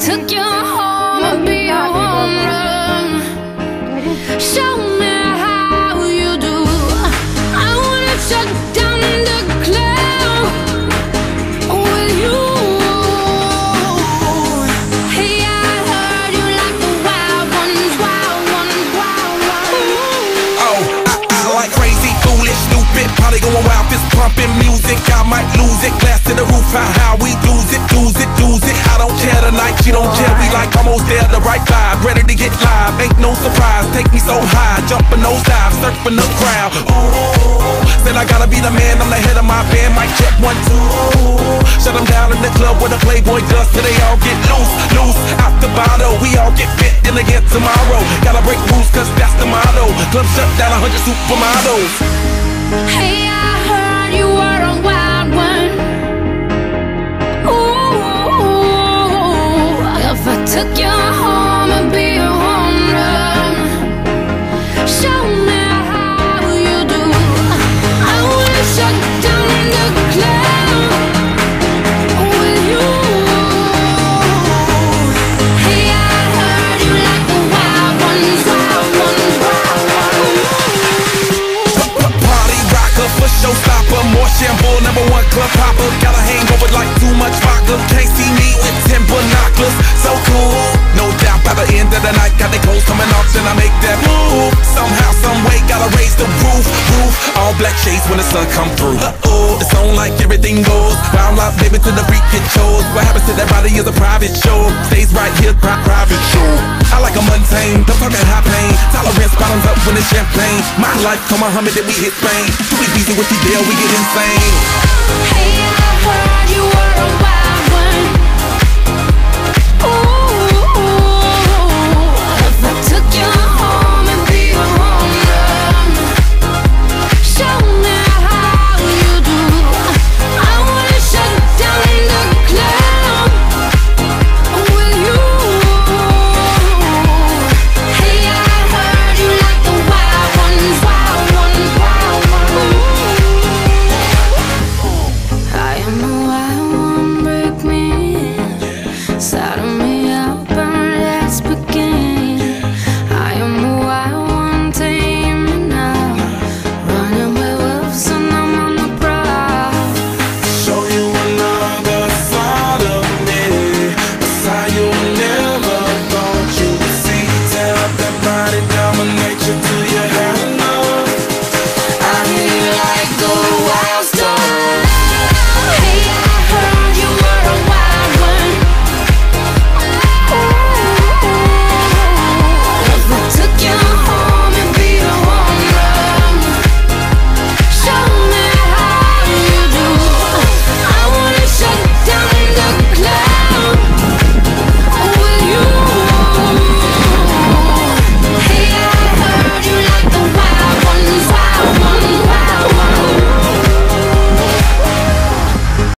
took you home and be your home run, show me how you do. I wanna shut down the club with you. Hey, I heard you like the wild ones, wild ones, wild ones. Oh, I like crazy, foolish, stupid, probably going wild, fist pumping music. I might lose it, glass to the roof, how we lose it, lose it, lose it. I don't care tonight, she don't care, we like almost there, the right vibe, ready to get live, ain't no surprise, take me so high, jumping those dives, surfing the crowd. Ooh, said I gotta be the man, I'm the head of my band, mic check 1, 2. Shut them down in the club where the Playboy does, so they all get loose, loose, out the bottle, we all get fit in again tomorrow. Gotta break rules, cause that's the motto, club shut down 100 supermodels. Hey, I heard you were a wild one. Ooh, if I took you home and be your home run, show me how you do. I wanna shut down the club with you. Hey, I heard you like the wild ones, wild ones, wild ones. Party rocker, for showstopper, more shampoo, #1 club popper. Got a hangover like too much vodka. Can't see me with 10 binoculars. So cool, no doubt by the end of the night, got the clothes coming off, then I make that move. Somehow, some way, gotta raise the roof. All black shades when the sun come through. It's on like everything goes. Wild out, baby, to the freak it shows. What happens to that body is a private show. Stays right here, private show. I like a mundane, don't talk that high pain. Tolerance bottoms up when it's champagne. My life, come Muhammad, then we hit Spain. Too easy with the deal, we get insane. Hey, I heard you were